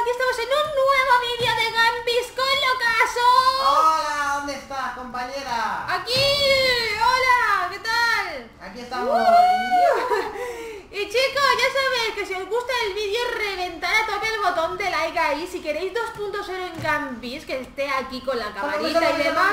aquí estamos en un nuevo vídeo de Gambis con Locaso. Hola, ¿dónde estás, compañera? Aquí, hola, ¿qué tal? Aquí estamos. Y chicos, ya sabéis que si os gusta el vídeo, reventar a tope el botón de like ahí. Si queréis 2.0 en Gambis, que esté aquí con la camarita y demás,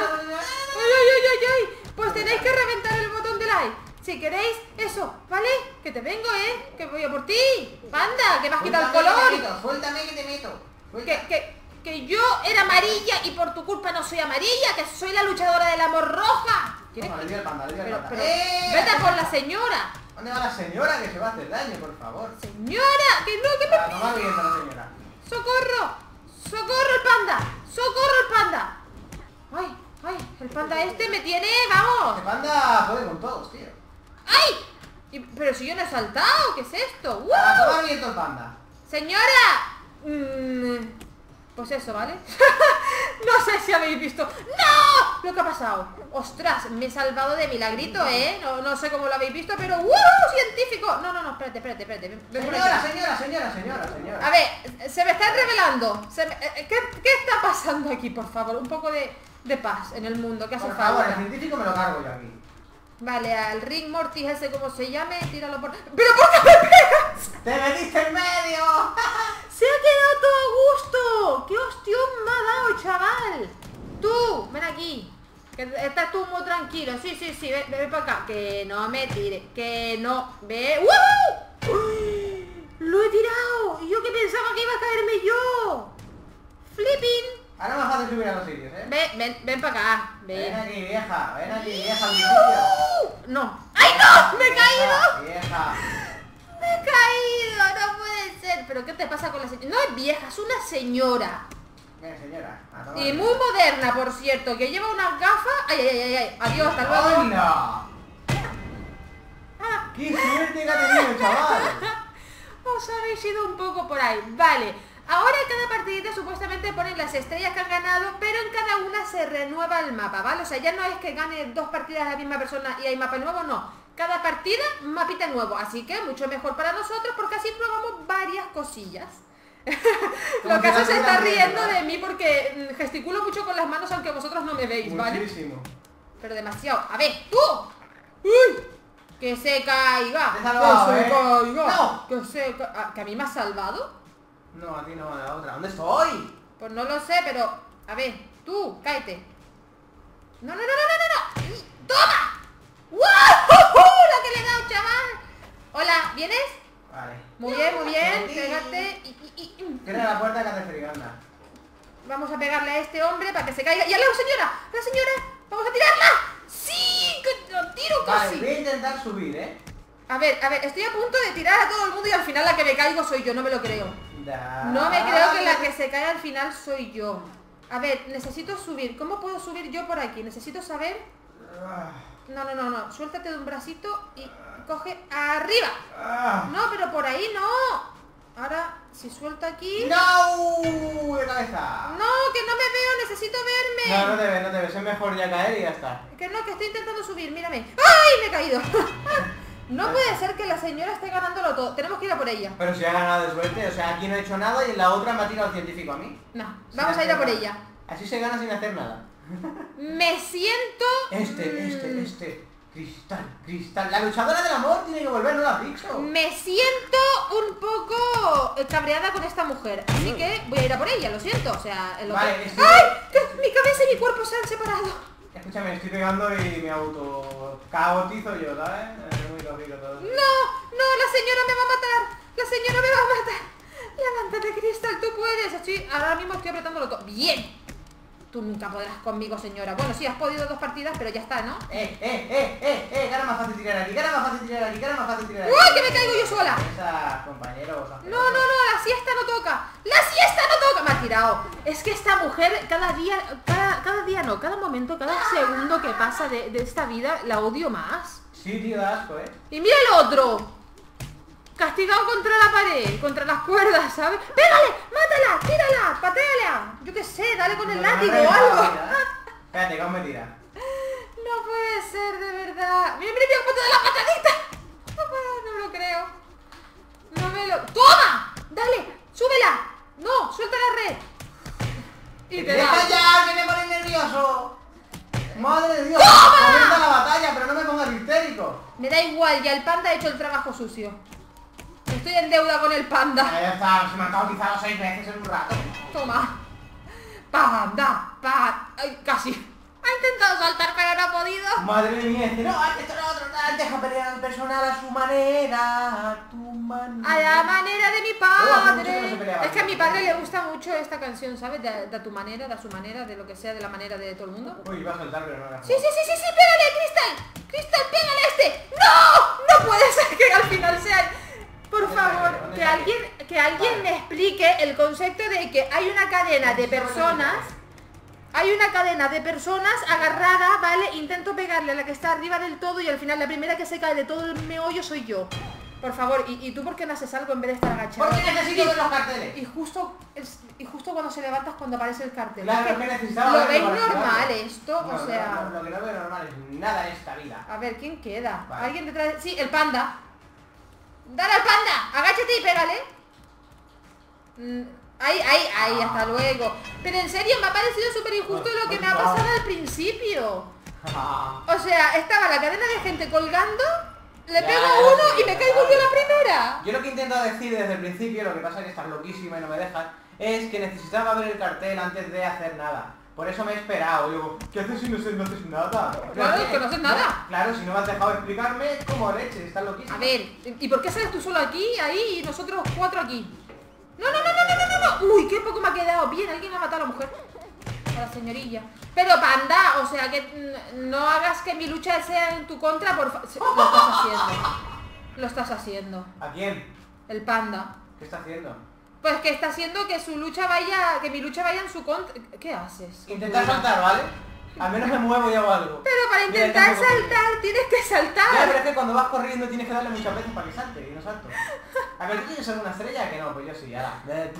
pues tenéis que reventar el botón de like. Si queréis eso, ¿vale? Que te vengo, que voy a por ti. Panda, que me has quitado el color. Suéltame que te meto. Que yo era amarilla y por tu culpa no soy amarilla, que soy la luchadora del amor roja. Toma, le dio el panda, le dio el panda. Pero vete a por la señora. ¿Dónde va la señora que se va a hacer daño, por favor? Señora, que no, que me... No va viendo la señora. ¡Socorro! ¡Socorro el panda! ¡Socorro el panda! ¡Ay, ay! El panda este me tiene, vamos. El panda puede con todos, tío. ¡Ay! Pero si yo no he saltado, ¿qué es esto? Toma viento el panda. ¡Señora! Pues eso, ¿vale? No sé si habéis visto. ¡No! Lo que ha pasado. ¡Ostras! Me he salvado de milagrito, ¿eh? No sé cómo lo habéis visto, pero ¡científico! No, espérate. Ven por aquí. Señora. A ver, se me están revelando. ¿Qué está pasando aquí, por favor? Un poco de paz en el mundo, que hace Por falta. favor, el científico me lo cargo yo aquí. Vale, al Rick Morty ese como se llame, tíralo por... ¡Pero por qué me pegas! ¡Te metiste en medio! ¡Se ha quedado todo a gusto! ¡Qué hostión me ha dado, chaval! Tú, ven aquí. Que estás tú muy tranquilo. Sí, ven para acá. Que no me tire. Que no. Ve. ¡Woo! ¡Uy! ¡Lo he tirado! Y yo que pensaba que iba a caerme yo. ¡Flipping! Ahora más fácil subir a los sitios, Ven para acá. Ven aquí, vieja, al sitio. No. ¡Ay, no! ¡Me he caído! Vieja. ¡Me he caído! ¡No puede ser! ¿Pero qué te pasa con la señora? No es vieja, es una señora. Señora. Y muy moderna, por cierto, que lleva unas gafas. ¡Ay! Adiós, hasta luego. ¡Hola! ¡Qué suerte que ha tenido, chaval! Os habéis ido un poco por ahí. Vale. Ahora en cada partidita supuestamente ponen las estrellas que han ganado, pero en cada una se renueva el mapa, ¿vale? O sea, ya no es que gane 2 partidas la misma persona y hay mapa nuevo, no. Cada partida, mapita nuevo. Así que mucho mejor para nosotros porque así probamos varias cosillas. Lo que se está riendo de mí porque gesticulo mucho con las manos aunque vosotros no me veis, ¿vale? Muchísimo. Pero demasiado. A ver, tú. ¡Uy! Que se caiga. Te he salvado, que se caiga. No. Que se ¿Que a mí me has salvado? No, a ti no, a la otra. ¿Dónde estoy? Pues no lo sé, pero... A ver, tú, cáete. No. ¡Toma! ¡Wow! ¡La que le he dado, chaval! Hola, ¿vienes? Vale. Muy bien, pégate Cierra la puerta que hace friganda. Vamos a pegarle a este hombre para que se caiga. ¡Y a la señora! ¡Vamos a tirarla! ¡Sí! ¡Que lo tiro casi! Vale, voy a intentar subir, A ver, estoy a punto de tirar a todo el mundo y al final la que me caigo soy yo, no me lo creo. No me creo que la que se cae al final soy yo. A ver, necesito subir. ¿Cómo puedo subir yo por aquí? Necesito saber... No. Suéltate de un bracito y coge arriba. No, pero por ahí no. Ahora, si suelto aquí... ¡No! ¡De cabeza! No, que no me veo, necesito verme. No te ves. Es mejor ya caer y ya está. Que no, que estoy intentando subir, mírame. ¡Ay! Me he caído. No puede ser que la señora esté ganándolo todo. Tenemos que ir a por ella. Pero si ha ganado de suerte, o sea, aquí no he hecho nada y en la otra me ha tirado el científico a mí. No, vamos a ir a por ella. Así se gana sin hacer nada. Me siento... Cristal. La luchadora del amor tiene que volver, no la fixo. Me siento un poco cabreada con esta mujer. Así que voy a ir a por ella, lo siento. O sea, en lo vale, que... ¡Ay! Que mi cabeza y mi cuerpo se han separado. Escúchame, estoy pegando y me auto cagotizo yo, ¿sabes? Es muy lógico todo. No, la señora me va a matar. La señora me va a matar. Levántate, Cristal, tú puedes. Ahora mismo estoy apretándolo todo. ¡Bien! Tú nunca podrás conmigo, señora. Bueno, sí, has podido 2 partidas, pero ya está, ¿no? Gana más fácil tirar aquí, gana más fácil tirar aquí. ¡Uy, que me caigo yo sola! Esa, compañero, No, la siesta no toca. ¡La siesta no toca! Me ha tirado. Es que esta mujer cada momento, cada segundo que pasa de esta vida, la odio más. Sí, tío, da asco, Y mira el otro. Castigado contra la pared, contra las cuerdas, ¿sabes? ¡Pégale! ¡Mátala! ¡Tírala! ¡Patéala! Yo qué sé, dale con el látigo o algo. Espérate, que aún me tira. No puede ser, de verdad. Mira cómo te da la patadita. No me lo creo. ¡Toma! ¡Dale! ¡Súbela! No, suelta Y te ¡Deja da. ya, que me pone nervioso! ¡Madre de Dios! ¡Comienza la batalla, pero no me pongas histérico! Me da igual, ya el panda ha hecho el trabajo sucio. Estoy en deuda con el panda. Ya está, se me han bautizado 6 veces en un rato. Toma. Panda, Ay, casi. Ha intentado saltar, pero no ha podido. Madre mía, dice, no, esto no, otro tal, deja pelear al personal a su manera, a tu manera. A la manera de mi hace mucho que no se padre. peleaba Es que a mi así. padre le gusta mucho esta canción, ¿sabes? De tu manera, de su manera, de lo que sea, de la manera de todo el mundo. Uy, iba a saltar, pero no era. Sí, pégale, Cristal. Cristal, pégale a este. ¡No! No puede ser que al final sea... Por ¿Dónde favor, sale? que alguien Vale. me explique el concepto de que hay una cadena de personas. Hay una cadena de personas agarrada, ¿vale? Intento pegarle a la que está arriba del todo y al final la primera que se cae de todo el meollo soy yo. Por favor, ¿y tú por qué no haces algo en vez de estar agachado? ¿Por qué necesito ver los carteles? Y justo cuando se levantas cuando aparece el cartel. Claro, es que necesitaba ¿Lo verlo veis para normal activarlo. esto? No, O sea... lo que no veo normal es nada en esta vida. A ver, ¿quién queda? Vale. ¿Alguien detrás de... Sí, el panda. ¡Dale al panda! ¡Agáchate y pégale! Ahí, hasta luego. Pero en serio, me ha parecido súper injusto lo que me ha pasado al principio. O sea, estaba la cadena de gente colgando, le Ya, pego a uno sí, y me caigo yo la primera. Yo lo que intento decir desde el principio, lo que pasa es que estás loquísima y no me dejas, es que necesitaba ver el cartel antes de hacer nada. Por eso me he esperado. Digo, ¿qué haces si no haces nada? Claro, es que no haces nada. Claro, si no me has dejado explicarme, como leche, estás loquísima. A ver, ¿y por qué sales tú solo aquí, ahí y nosotros 4 aquí? No. Uy, qué poco me ha quedado. Bien, alguien ha matado a la mujer. A la señorilla. Pero panda, o sea que no hagas que mi lucha sea en tu contra, por favor. Lo estás haciendo. Lo estás haciendo. ¿A quién? El panda. ¿Qué está haciendo? Pues que está haciendo que su lucha vaya, que mi lucha vaya en su contra. ¿Qué haces? Intentar saltar, ¿vale? Al menos me muevo y hago algo. Pero para Mira, intentar tampoco puedo. saltar tienes que Ya, saltar. pero es que cuando vas corriendo tienes que darle muchas veces para que salte y no salto. A ver, ¿tú tienes alguna estrella? Que no, pues yo sí, ahora.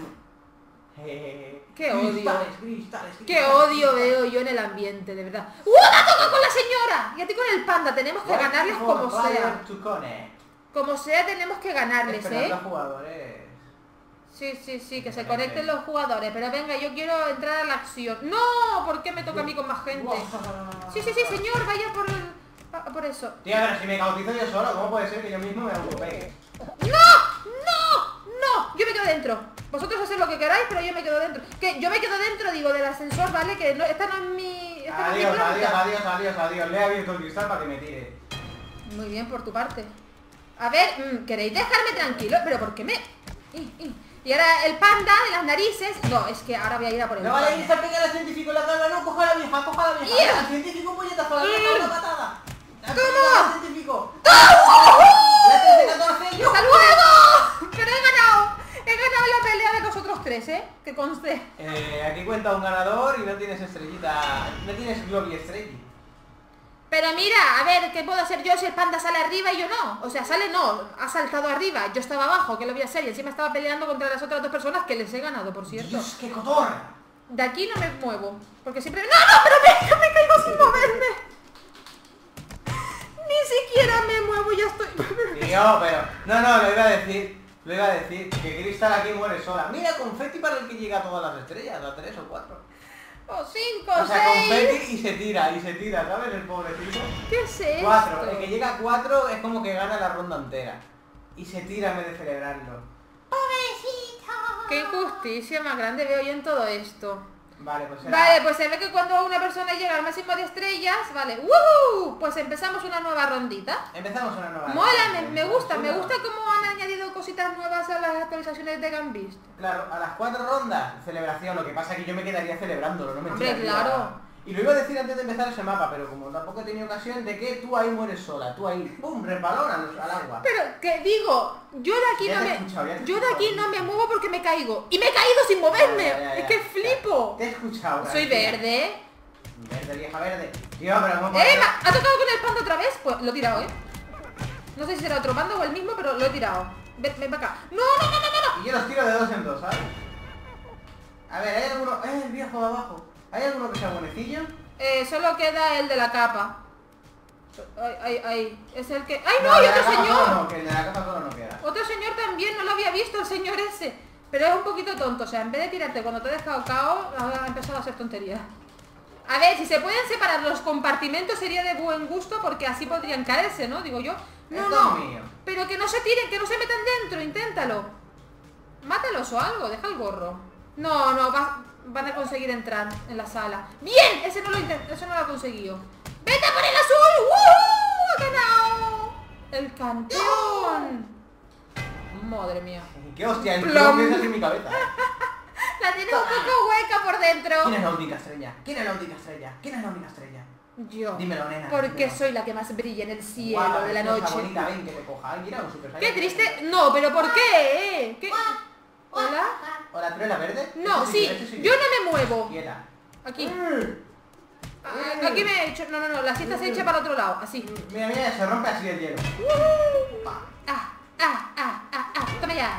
Qué odio. Cristales. Qué odio veo yo en el ambiente, de verdad. ¡Una toca con la señora! Y a ti con el panda, tenemos que ganarles como sea. Como sea tenemos que ganarles, Esperando ¿eh? a jugadores. Sí, que se conecten los jugadores. Pero venga, yo quiero entrar a la acción. ¡No! ¿Por qué me toca a mí con más gente? Sí, señor, vaya por eso. Tía, pero si me cautizo yo solo, ¿cómo puede ser que yo mismo me autopegue? ¡No! Yo me quedo dentro. Vosotros haced lo que queráis, pero yo me quedo dentro. Que yo me quedo dentro, digo, del ascensor, ¿vale? Que no, esta no es mi... esta no es mi planta. Adiós. Le he abierto el cristal para que me tire. Muy bien, por tu parte. A ver, ¿queréis dejarme tranquilo? Pero ¿por qué me...? Y ahora el panda de las narices... No, es que ahora voy a ir a por el No vale, panda. está pegada al científico en la cara, no, coja a la vieja. Yeah. Al científico, puñetazo, le ha una patada. ¡Toma! Al científico. La 13-14 yo. ¡Hasta luego! Pero he ganado la pelea de vosotros tres, ¿eh? Que conste. Aquí cuenta un ganador y no tienes estrellita, no tienes gloria estrella. Pero mira, a ver, ¿qué puedo hacer yo si el panda sale arriba y yo no? O sea, sale no, ha saltado arriba, yo estaba abajo, ¿qué lo voy a hacer? Y encima estaba peleando contra las otras 2 personas que les he ganado, por cierto. Dios, qué cotorra. De aquí no me muevo, porque siempre... ¡No, pero me caigo sin moverme! Ni siquiera me muevo, ya estoy... Tío, pero... No, lo iba a decir, que Cristal aquí muere sola. Mira, confeti para el que llega a todas las estrellas, a 3 o 4. O 5, O sea, 6... confeti y se tira, ¿sabes? El pobrecito. ¿Qué es esto? 4, el que llega a 4 es como que gana la ronda entera. Y se tira en vez de celebrarlo. Qué injusticia más grande veo yo en todo esto. Vale, pues Vale, pues se ve que cuando una persona llega al máximo de estrellas, vale, ¡woohoo! Pues empezamos una nueva rondita. empezamos una nueva. Mola, me gusta cómo han añadido cositas nuevas a las actualizaciones de Gambist. Claro, a las 4 rondas, celebración, lo que pasa es que yo me quedaría celebrándolo, no me Hombre, tiraría. claro. Y lo iba a decir antes de empezar ese mapa, pero como tampoco he tenido ocasión de que tú ahí mueres sola, tú ahí, ¡pum!, resbalón al agua. Pero que digo, yo de aquí Ya no te he me... escuchado, ya te he Yo de escuchado. aquí no me muevo porque me caigo. Y me he caído sin moverme. Ya. Es que flipo. Te he escuchado. Soy tranquila. verde. Verde, vieja verde. Tío, pero ¿cómo ¿Ha tocado con el panda otra vez? Pues lo he tirado, ¿eh? No sé si será otro panda o el mismo, pero lo he tirado. Ven para acá. ¡No! Y yo los tiro de 2 en 2, ¿sabes? A ver, ¿hay alguno? El viejo de abajo. ¿Hay alguno que sea buenecillo? Solo queda el de la capa. Ay. Es el que... ¡Ay, no! el ¡Hay de la otro capa señor! solo no, que el de la capa solo no queda. Otro señor también, no lo había visto, el señor ese. Pero es un poquito tonto, o sea, en vez de tirarte cuando te he dejado cao, ahora ha empezado a hacer tonterías. A ver, si se pueden separar los compartimentos sería de buen gusto porque así podrían caerse, ¿no? Digo yo. No, Esto no, es mío. pero que no se tiren, que no se metan dentro, inténtalo. Mátalos o algo, deja el gorro. No, no, van a conseguir entrar en la sala. ¡Bien! Ese no lo ha conseguido. ¡Vete por el azul! ¡Woohoo! ¡Ha ganado! ¡El campeón! Madre mía. ¡Qué hostia! El Plom. tío piensa en mi cabeza. La tienes un poco hueca por dentro. ¿Quién es la única estrella? ¿Quién es la única estrella? ¿Quién es la única estrella? Yo. Dímelo, nena. Porque dímelo. soy la que más brilla en el cielo Guapa, de la preciosa, noche. bonita, ven que te coja. Ay, mira, un Super ¡Qué Saiyan. triste! No, pero ¿por qué? ¿Qué? ¿Hola? Hola, ¿tú eres la verde? No, Ese sí, ese soy yo no me muevo. Quieta. Aquí. Aquí me he hecho... No, no, no, la cinta se echa para el otro lado, así. Mira, mira, se rompe así el hielo. Pa. Toma ya.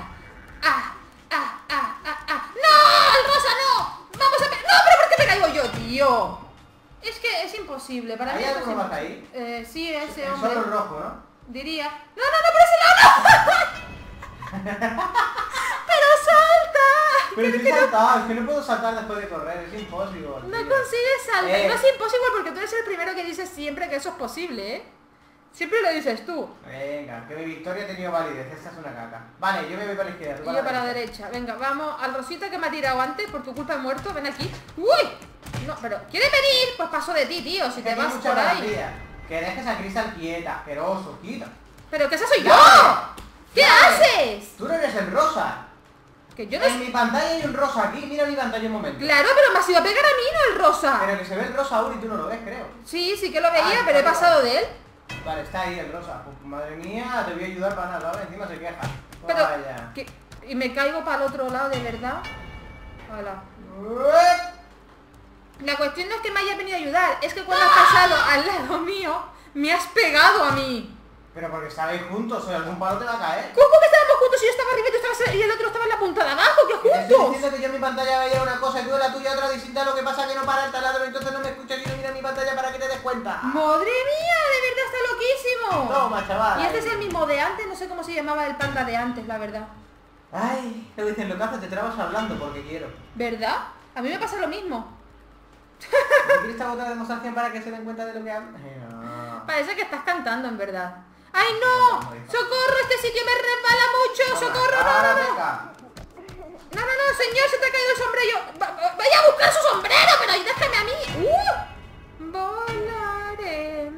¡No! ¡El rosa no! ¡Vamos a ver! ¡No! ¿Pero por qué me caigo yo, tío? Es que es imposible, para mí ¿Hay es alguno más imposible. ahí? Sí, ese El hombre. solo rojo, ¿no? Diría. ¡No, no, no! ¡Por ese lado no! ¡Pero salta! Pero si he saltado, es que no puedo saltar después de correr, es imposible. No consigues saltar. No es imposible porque tú eres el primero que dices siempre que eso es posible, ¿eh? Siempre lo dices tú. Venga, que mi victoria ha tenido validez, esta es una caca. Vale, yo me voy para la izquierda, tú Y yo para la derecha. Venga, vamos al Rosita que me ha tirado antes. Por tu culpa he muerto. Ven aquí. ¡Uy! No, pero ¿quieres venir? Pues paso de ti, tío. Si te vas mucha por ahí. garantía. Que dejes a Crystal quieta, asqueroso, quita. Pero que esa soy yo. ¡Dale! ¿Qué ¡Dale! haces? Tú no eres el rosa. Que yo no... En mi pantalla hay un rosa aquí, mira mi pantalla un momento. Claro, pero me has ido a pegar a mí, no el rosa. Pero que se ve el rosa aún y tú no lo ves, creo. Sí, sí que lo veía, Ah, pero he vale, pasado vale. de él. Vale, está ahí el rosa. Pues, madre mía, te voy a ayudar para nada, ¿vale? Encima se queja. Pero... Vaya. Y me caigo para el otro lado, de verdad. Hola. La cuestión no es que me hayas venido a ayudar, es que cuando has pasado al lado mío, me has pegado a mí. Pero porque estabais juntos, o algún palo te va a caer. ¿Cómo que estábamos juntos y yo estaba arriba y tú estabas y el otro estaba en la punta de abajo? ¿Qué Te estoy juntos? diciendo que yo en mi pantalla veía una cosa y tú en la tuya otra distinta, lo que pasa es que no para el taladro, entonces no me escuchas y no mira mi pantalla para que te des cuenta. ¡Madre mía! ¡De verdad está loquísimo! Toma, chaval. Y este es el mismo de antes, no sé cómo se llamaba el panda de antes, la verdad. Ay, te dicen lo que haces, te trabas hablando porque quiero. ¿Verdad? A mí me pasa lo mismo. ¿Quieres esta otra demostración para que se den cuenta de lo que hago? Ay, no. Parece que estás cantando, en verdad. ¡Ay, no! ¡Socorro! Este sitio me resbala mucho. ¡Socorro! ¡No, no, no! Venga. No, no, no, señor, se te ha caído el sombrero. Vaya a buscar su sombrero, pero déjame a mí. Volaré.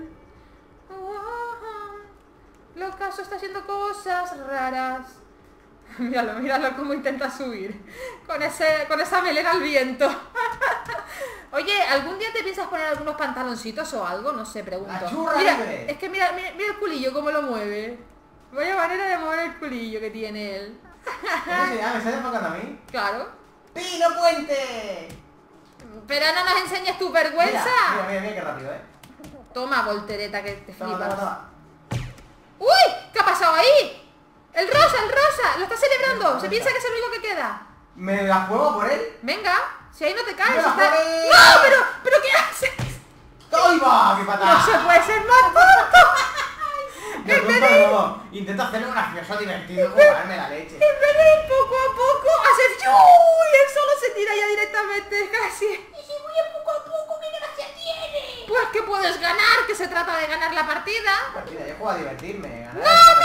Locaso está haciendo cosas raras. Míralo, míralo cómo intenta subir. Con esa melena al viento. Oye, ¿algún día te piensas poner algunos pantaloncitos o algo? No sé, pregunto. La churra Mira, libre. es que mira el culillo cómo lo mueve. Vaya manera de mover el culillo que tiene él. ¿Cómo se llama? ¿Me estás enfocando a mí? Claro. ¡Pino Puente! Pero no nos enseñes tu vergüenza. Mira, qué rápido, Toma, voltereta, que te Toma, flipas. toma. ¡Uy! ¿Qué ha pasado ahí? ¡El rosa, el rosa! ¡Lo está celebrando! Se piensa que es el único que queda. ¿Me la juego por él? Venga, si ahí no te caes. ¡Me la está- juegué! ¡No! ¡Pero qué haces! ¡Ahí va! ¡Qué patada! ¡No se puede ser más tonto! De tonto no. Intento hacerlo gracioso, divertido, jugarme la leche. En vez de ir poco a poco, hacer ¡uy! Él solo se tira ya directamente, casi. Y si voy a poco a poco, ¿qué gracia tiene? Pues que puedes ganar, que se trata de ganar la partida. Partida, yo juego a divertirme. No,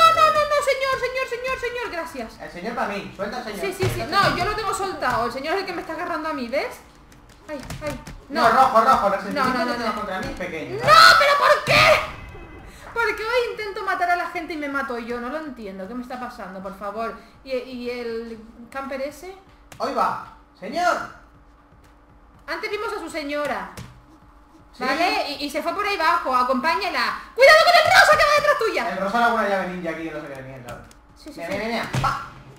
señor, gracias. El señor para mí, suelta al señor. Sí. No, yo lo tengo soltado. El señor es el que me está agarrando a mí, ¿ves? Ay. No, rojo, el resentimiento No. que tienes contra mí es pequeño. ¡No! ¿Pero por qué? Porque hoy intento matar a la gente y me mato yo. No lo entiendo. ¿Qué me está pasando, por favor? ¿Y el camper ese? ¡Hoy va! ¡Señor! Antes vimos a su señora. Sí. ¿Vale? Y se fue por ahí abajo. Acompáñala. ¡Cuidado con el rosa que va detrás tuya! El rosa alguna llave ninja aquí, no sé qué le mierda. Sí. Mira. ¡Pa!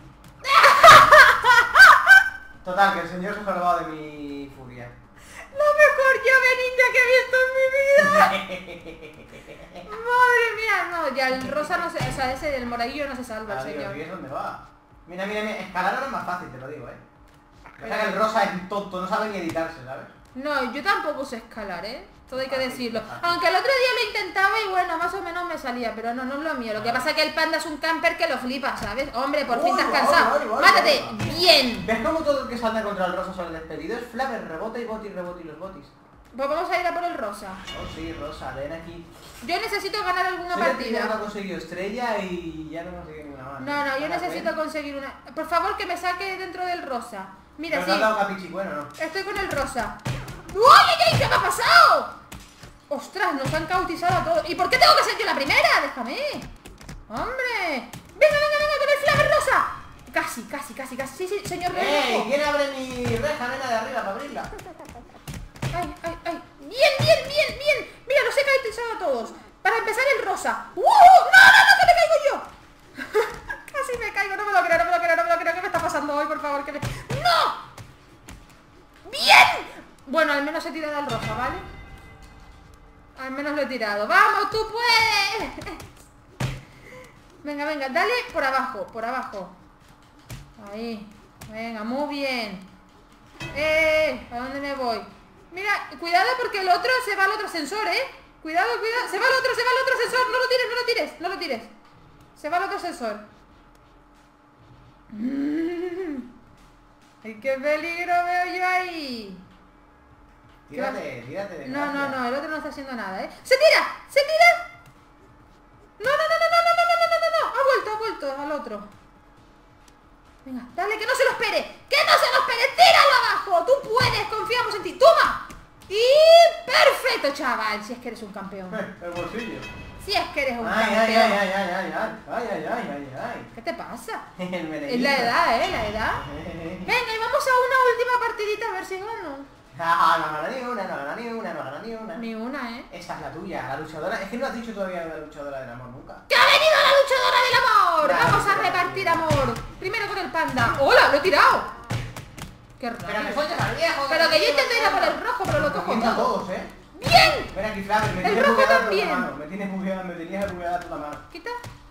Total, que el señor se ha salvado de mi furia. La mejor llave ninja que he visto en mi vida. Madre mía, no, ya el rosa no se... O sea, ese del moradillo no se salva, el Adiós, señor. ¿y es dónde va? Mira, escalar ahora es más fácil, te lo digo, Pasa que el rosa es tonto, no sabe ni editarse, ¿sabes? No, yo tampoco sé escalar, ¿eh? Todo hay que decirlo. Aunque el otro día lo intentaba y bueno, más o menos me salía, pero no, no es lo mío. Lo que pasa es que el panda es un camper que lo flipa, ¿sabes? Hombre, por fin te has cansado. ¡Mátate! ¡Bien! ¿Ves cómo todo el que salta contra el rosa sale despedido? Es Flaver, rebota y boti, rebota y los botis. Pues vamos a ir a por el rosa. Oh sí, rosa, ven aquí. Yo necesito ganar alguna Soy el partida. primero que ha conseguido estrella y ya no consigue ninguna más. No, no, yo ¿Para necesito Gwen? conseguir una... Por favor, que me saque dentro del rosa. Mira, ¿Pero sí. te has dado capichicueno o no? Estoy con el rosa. ¡Uy, qué me ha pasado! ¡Ostras, nos han cautizado a todos! ¿Y por qué tengo que ser yo la primera? ¡Déjame! ¡Hombre! ¡Venga, venga, venga, con el Flaver rosa! Casi, casi, casi, casi. Sí, sí, señor ¡Ey! rojo. ¿Quién abre mi reja, nena, de arriba para abrirla? ¡Ay, ay, ay! ¡Bien, bien, bien, bien! Mira, los he cautizado a todos. Para empezar el rosa. ¡No, no, no, que me caigo yo! Casi me caigo, no me lo creo, no me lo creo, no me lo creo. ¿Qué me está pasando hoy, por favor? ¡No! ¡Bien! Bueno, al menos he tirado al rosa, ¿vale? Al menos lo he tirado. ¡Vamos, tú puedes! Venga, venga, dale por abajo, por abajo. Ahí. Venga, muy bien. ¿A dónde me voy? Mira, cuidado porque el otro se va al otro ascensor, ¿eh? Cuidado, cuidado. Se va al otro ascensor. No lo tires, no lo tires, no lo tires. Se va al otro ascensor. ¡Ay, qué peligro veo yo ahí! Tírate, tírate de No, gracia. no, no, el otro no está haciendo nada, ¿eh? ¡Se tira! ¡Se tira! ¡No, no, no, no, no, no, no, no, no, no! Ha vuelto al otro. Venga, dale, que no se lo espere. ¡Que no se lo espere! ¡Tíralo abajo! ¡Tú puedes! ¡Confiamos en ti! ¡Toma! ¡Y perfecto, chaval! Si es que eres un campeón. El bolsillo. Si es que eres un Ay, campeón. ay, ay, ay, ay, ay, ay, ay, ay, ay, ay. ¿Qué te pasa? El merenguito. Es la edad, ¿eh? La edad. Venga, y vamos a una última partidita a ver si gano. Ah, no gana ni una, no gana ni una, no gana ni una. Ni una, ¿eh? Esa es la tuya, la luchadora. Es que no has dicho todavía la luchadora del amor nunca. ¡Que ha venido la luchadora del amor! Vale, ¡Vamos a repartir amor! Primero con el panda. ¡Hola! ¡Lo he tirado! ¡Qué Pero me raro! sueltes al viejo. Pero que yo intento ir a por el rojo, pero lo cojo Comienza a todo. todos, ¿eh? ¡Bien! Ven aquí, Flaver, me El tienes rojo bugueada también. la mano. Me tienes bugueada, me tenías bugueada tú la mano. Quita.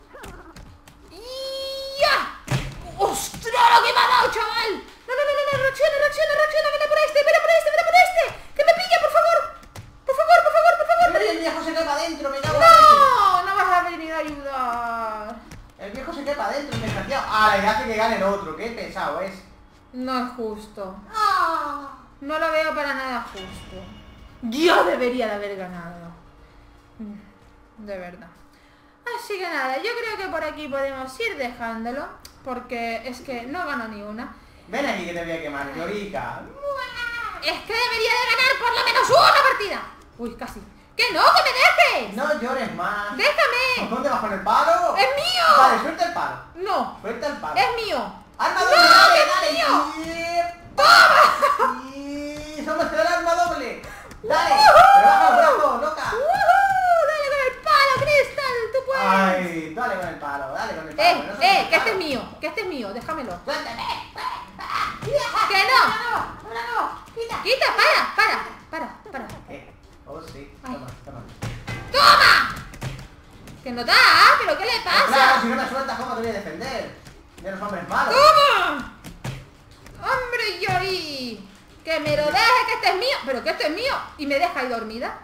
¡Ya! ¡Ostras, lo que me ha dado, chaval! No, no, no, no, no, reacciona, reacciona, reacciona. Ven a por este, ven a por este, ven a por este. ¡Que me pilla, por favor! Por favor, por favor, por favor. Mira, el viejo se cae para adentro, me cago en la leche. ¡No! No vas a venir a ayudar. El viejo se cae para adentro, desgraciado. Ah, le hace que gane el otro, qué pesado es. No es justo. No lo veo para nada justo. Yo debería de haber ganado. De verdad. Así que nada, yo creo que por aquí podemos ir dejándolo. Porque es que no gano ni una. Ven aquí que te voy a quemar, Florica. Es que debería de ganar por lo menos una partida. Uy, casi. ¡Que no! ¡Que me dejes! No llores más. ¡Déjame! ¿Dónde vas con el palo? ¡Es mío! Vale, suelta el palo. No, Suelta el palo. es mío. ¡Arma ¡No, doble! que ¡Dale, es dale! mío! ¡Toma! ¡Y somos el arma doble! ¡Dale! ¡Rebaja el brazo, loca! ¡Dale con el palo, Crystal! ¡Tú puedes! ¡Ay! Dale con el palo, dale con el palo. no sueltes el Que este es palo. mío, que este es mío, déjamelo. ¡Suéltame! ¡Que no! ¡Quita! ¡Para! Oh, sí. Ay. Toma, toma. ¡Toma! ¡Que no da! ¿Pero qué le Claro, pasa? si no me sueltas, ¿cómo te voy a defender? De los hombres malos. ¡Toma! ¡Hombre, Yori! ¡Que me lo deje, que este es mío! ¡Pero que este es mío! ¿Y me deja ahí dormida?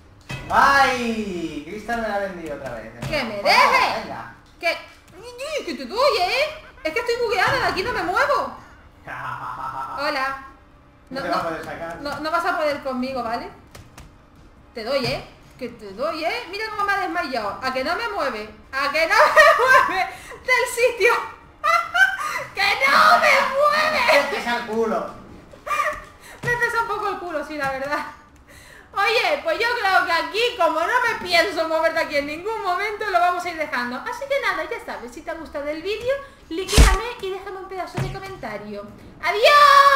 ¡Ay! Cristal me la ha vendido otra vez. ¡Que me Venga, deje! Venga. Que te doy, ¿eh? Es que estoy bugueada, de aquí no me muevo. Hola. No te vas a poder sacar. No vas a poder conmigo, ¿vale? Te doy, ¿eh? Que te doy, ¿eh? Mira cómo me ha desmayado. A que no me mueve. A que no me mueve del sitio. ¡Que no me mueve! ¡Te pesa el culo! Me pesa un poco el culo, sí, la verdad. Oye, pues yo creo que aquí, como no me pienso mover de aquí en ningún momento, lo vamos a ir dejando. Así que nada, ya sabes, si te ha gustado el vídeo, líquame y déjame un pedazo de comentario. ¡Adiós!